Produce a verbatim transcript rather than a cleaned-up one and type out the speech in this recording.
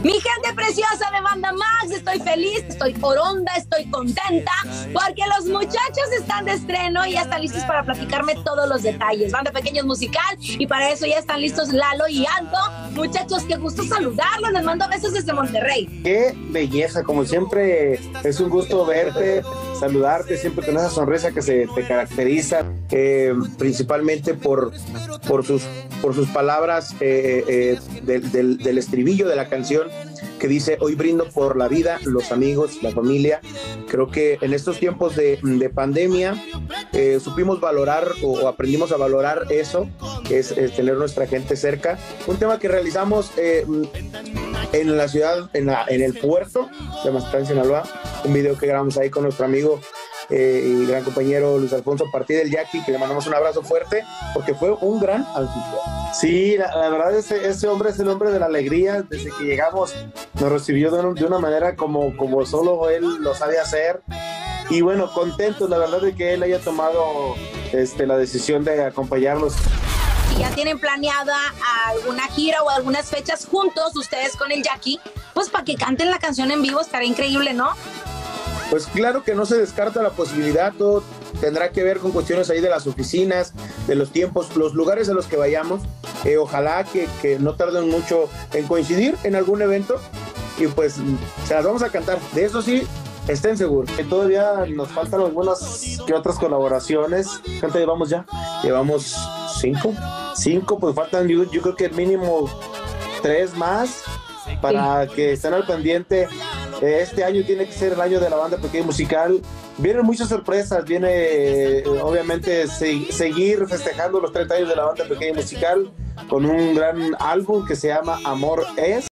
Mi gente preciosa de Banda Max, estoy feliz, estoy por onda, estoy contenta, porque los muchachos están de estreno y ya están listos para platicarme todos los detalles. Banda Pequeños musical, y para eso ya están listos Lalo y Aldo. Muchachos, qué gusto saludarlos, les mando besos desde Monterrey. Qué belleza, como siempre, es un gusto verte, saludarte, siempre con esa sonrisa que se te caracteriza, eh, principalmente por, por, sus, por sus palabras eh, eh, del, del, del estribillo de la canción, que dice: hoy brindo por la vida, los amigos, la familia. Creo que en estos tiempos de, de pandemia eh, supimos valorar o, o aprendimos a valorar eso, que es, es tener nuestra gente cerca. Un tema que realizamos eh, en la ciudad, en, la, en el puerto de Mazatlán, Sinaloa, un video que grabamos ahí con nuestro amigo Eh, y gran compañero Luis Alfonso Partí del Jackie, que le mandamos un abrazo fuerte porque fue un gran anfitrión. Sí, la, la verdad ese, ese hombre es el hombre de la alegría. Desde que llegamos nos recibió de, un, de una manera como, como solo él lo sabe hacer, y bueno, contentos la verdad de que él haya tomado este, la decisión de acompañarnos. Si ya tienen planeada alguna gira o algunas fechas juntos ustedes con el Jackie, pues para que canten la canción en vivo estaría increíble, ¿no? Pues claro que no se descarta la posibilidad, todo tendrá que ver con cuestiones ahí de las oficinas, de los tiempos, los lugares a los que vayamos. Eh, ojalá que, que no tarden mucho en coincidir en algún evento, y pues se las vamos a cantar, de eso sí, estén seguros. Que todavía nos faltan algunas que otras colaboraciones. ¿Cuánto llevamos ya? Llevamos cinco, cinco, pues faltan yo, yo creo que mínimo tres más para sí, que estén al pendiente. Este año tiene que ser el año de la Banda Pequeña Musical. Vienen muchas sorpresas, viene eh, obviamente se, seguir festejando los treinta años de la Banda Pequeña Musical con un gran álbum que se llama Amor Es.